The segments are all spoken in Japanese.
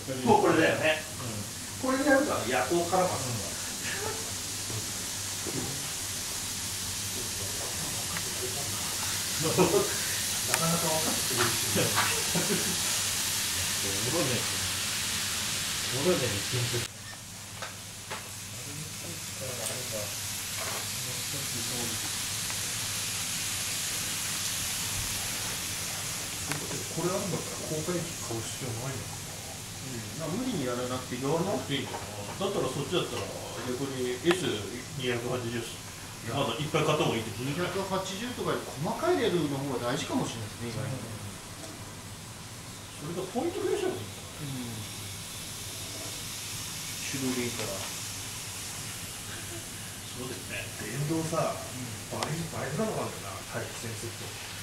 もうこれだよね、これでやるから夜行からますなかなか分かってくれるしモロネにこれあるんだったら公開機買う必要ないのかな、無理にやらなくていい。やらなくていいかな。だったらそっちだったら逆に S280 まだいっぱい買った方がいいって。280とかで細かいレベルの方が大事かもしれないですね、意外に。それがポイント増やした方がいいんですか。手動でいいから。そうですね。電動さ、倍なのかな、対戦セット。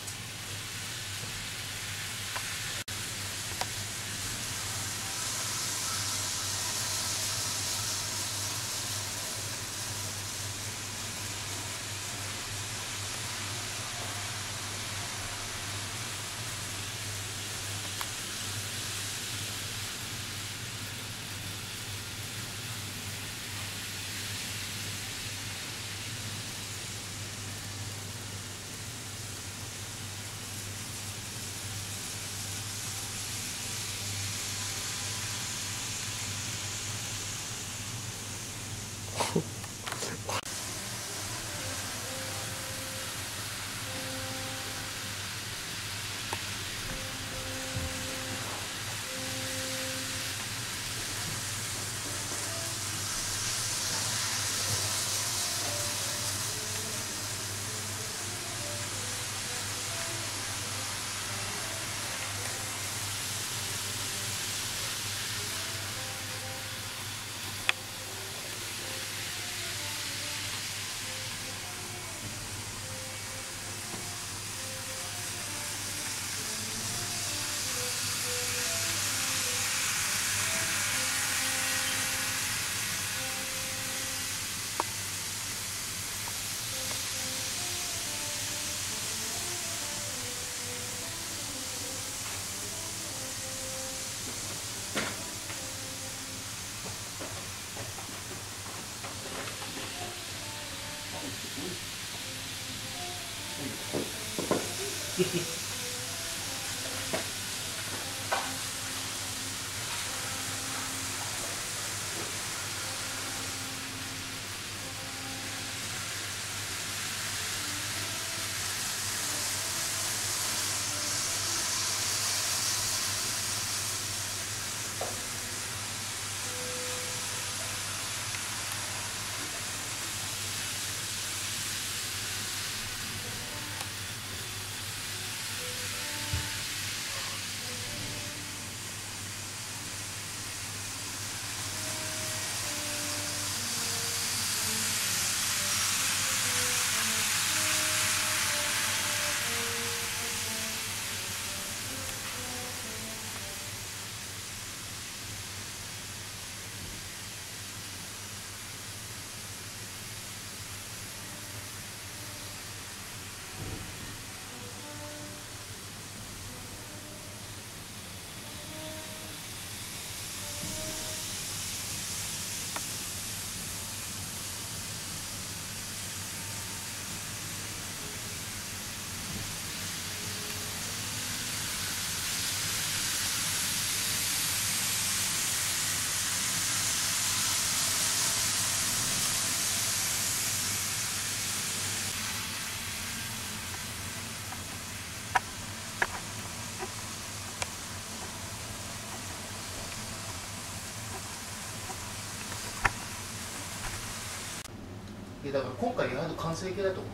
だから今回ヤード完成形だと思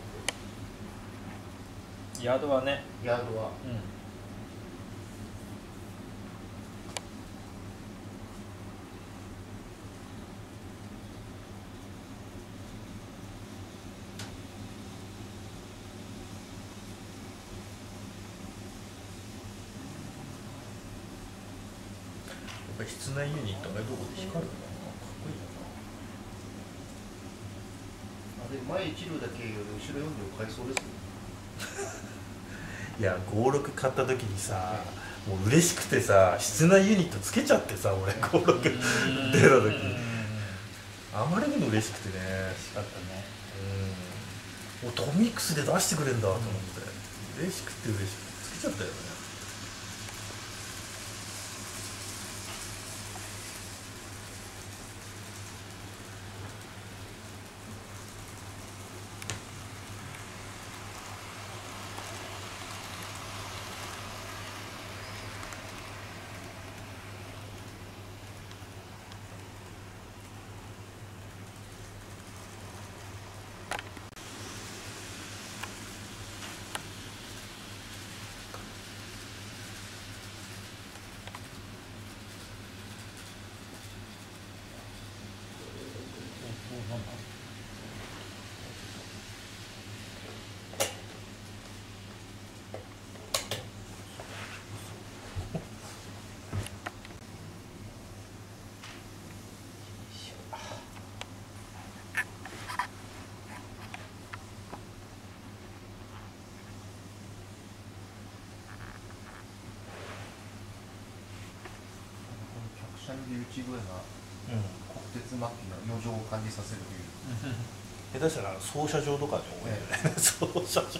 って。 ヤードはね。 ヤードは。 やっぱり室内ユニットがどこで光るのかな、かっこいいな。 前1両だけより後ろ4両買いそうですよ。 いや56買った時にさ、 もう嬉しくてさ、室内ユニットつけちゃってさ、俺登録出た時あまりにも嬉しくてね。 嬉しかったね。 もうトミックスで出してくれんだと思って、嬉しくて嬉しくてつけちゃったよね。 シャンディ内具合が国鉄末期の余剰を感じさせるという。 下手したら操車場とかで思えるね。操車場。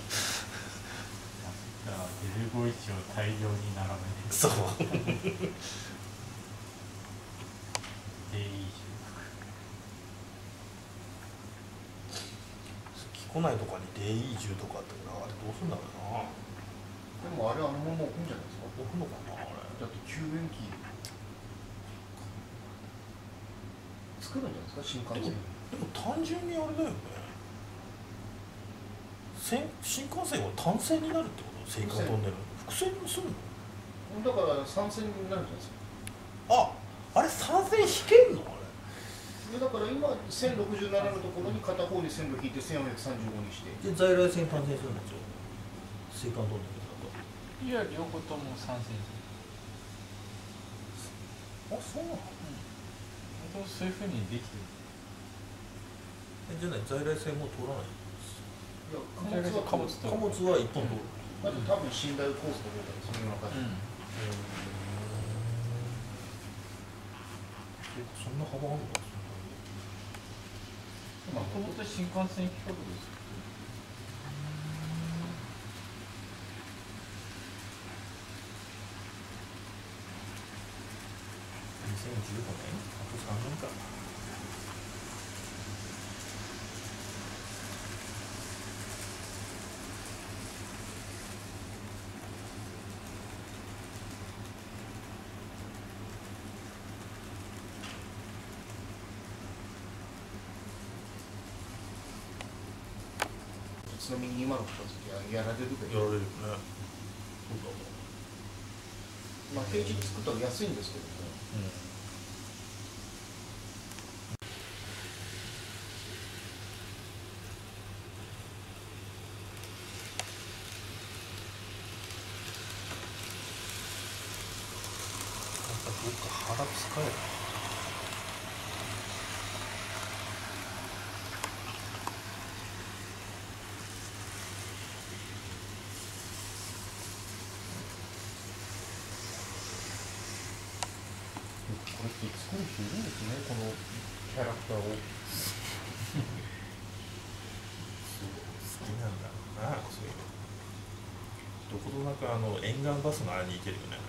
デルゴイチを大量に並べて。 そう。来ないとかにデイ10とかあったけど、あれどうすんだろうな。 でもあれあのまま置くんじゃないですか。 置くのかなあれ。 だって救援機作るんじゃないですか、新幹線。 でも単純にあれだよね。新幹線は単線になるってこと？青函トンネル複線にするの？ だから3線になるじゃないですか。 あれ3線引けんの？あれだから今1067のところに片方に線路引いて1435にして。 で在来線単線するんですよ。青函トンネルだと。 いや両方とも参戦すあ、そうなの？ そういうふうにできてる。 じゃない、在来線も通らない。 いや、貨物は一本通る。 あと多分寝台コースとかそのような感じ。 そんな幅あるのか。 もともと新幹線企画ですよ。 2015年？あと3年か。 ちなみに今の片付けはやられるけど。 やられるよね。そうだわ。 まあ平地作ったら安いんですけどね。 どっか腹使える。 これって作る人いるんですね、このキャラクターを。好きなんだろうな、そういうの。どことなく沿岸バスのあれに似てるよね。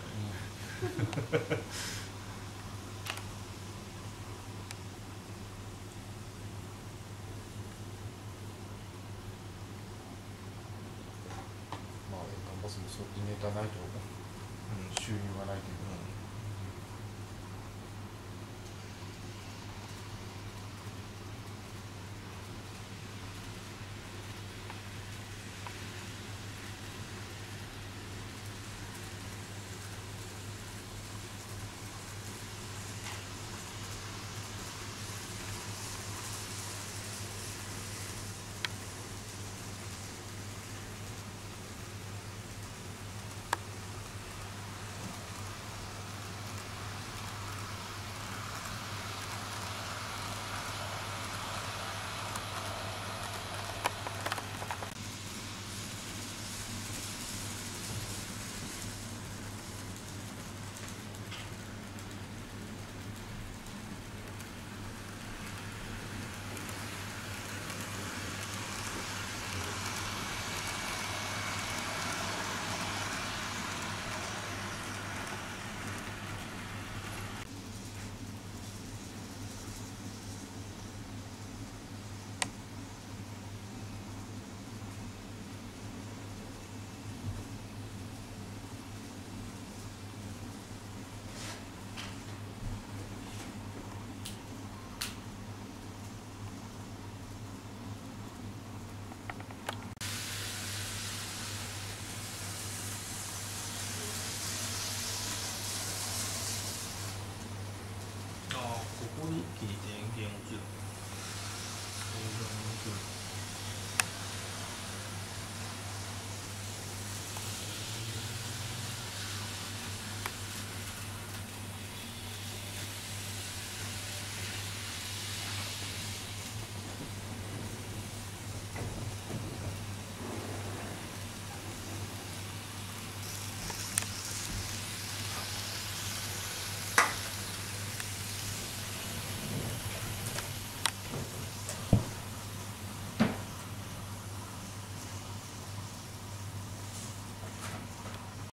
まあ沿岸バスもそうやってネタないと収入がないというか。 こで一気に電源落ちる。これが面白い。